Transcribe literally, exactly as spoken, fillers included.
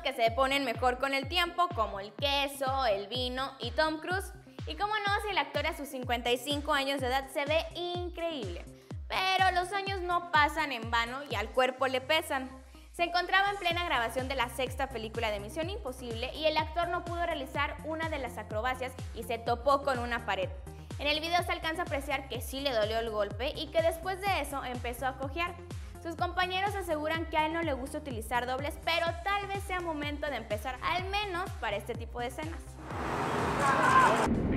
que se ponen mejor con el tiempo, como el queso, el vino y Tom Cruise. Y cómo no, si el actor a sus cincuenta y cinco años de edad se ve increíble. Pero los años no pasan en vano y al cuerpo le pesan. Se encontraba en plena grabación de la sexta película de Misión Imposible y el actor no pudo realizar una de las acrobacias y se topó con una pared. En el video se alcanza a apreciar que sí le dolió el golpe y que después de eso empezó a cojear. Sus compañeros aseguran que a él no le gusta utilizar dobles, pero tal vez sea momento de empezar, al menos para este tipo de escenas.